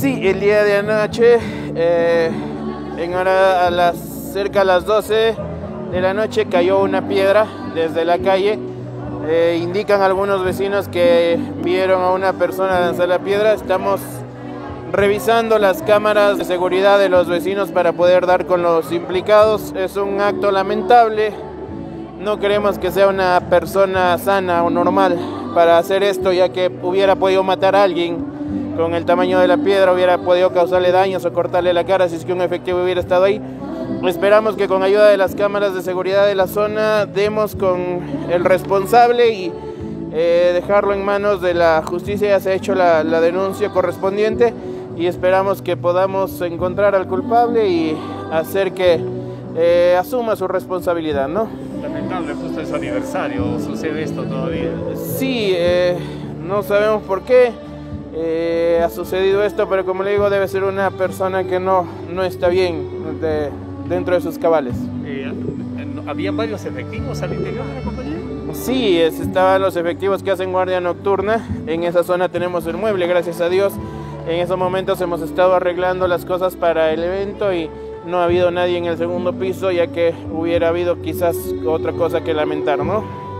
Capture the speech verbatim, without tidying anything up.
Sí, el día de anoche, eh, en hora a las, cerca a las doce de la noche, cayó una piedra desde la calle. Eh, indican algunos vecinos que vieron a una persona lanzar la piedra. Estamos revisando las cámaras de seguridad de los vecinos para poder dar con los implicados. Es un acto lamentable. No queremos que sea una persona sana o normal para hacer esto, ya que hubiera podido matar a alguien con el tamaño de la piedra, hubiera podido causarle daños o cortarle la cara si es que un efectivo hubiera estado ahí. Esperamos que con ayuda de las cámaras de seguridad de la zona demos con el responsable y eh, dejarlo en manos de la justicia. Ya se ha hecho la, la denuncia correspondiente y esperamos que podamos encontrar al culpable y hacer que eh, asuma su responsabilidad, ¿no? Lamentable, justo en su aniversario sucede esto todavía. Sí, eh, no sabemos por qué eh, ha sucedido esto, pero como le digo, debe ser una persona que no, no está bien de, dentro de sus cabales. Eh, ¿Habían varios efectivos al interior de la compañía? Sí, es, estaban los efectivos que hacen guardia nocturna. En esa zona tenemos el mueble, gracias a Dios. En esos momentos hemos estado arreglando las cosas para el evento y no ha habido nadie en el segundo piso, ya que hubiera habido quizás otra cosa que lamentar, ¿no?